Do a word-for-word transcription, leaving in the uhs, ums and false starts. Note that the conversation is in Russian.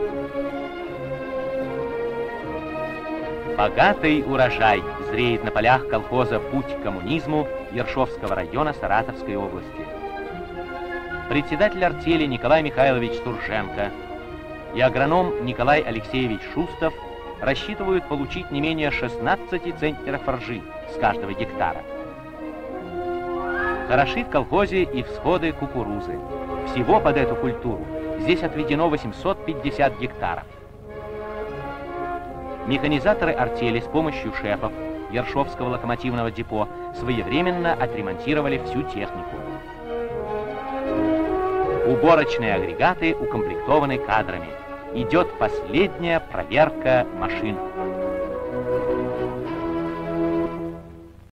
Богатый урожай зреет на полях колхоза «Путь к коммунизму» Ершовского района Саратовской области. Председатель артели Николай Михайлович Сурженко и агроном Николай Алексеевич Шустов рассчитывают получить не менее шестнадцати центнеров ржи с каждого гектара. Хороши в колхозе и всходы кукурузы. Всего под эту культуру здесь отведено восемьсот пятьдесят гектаров. Механизаторы артели с помощью шефов Ершовского локомотивного депо своевременно отремонтировали всю технику. Уборочные агрегаты укомплектованы кадрами. Идет последняя проверка машин.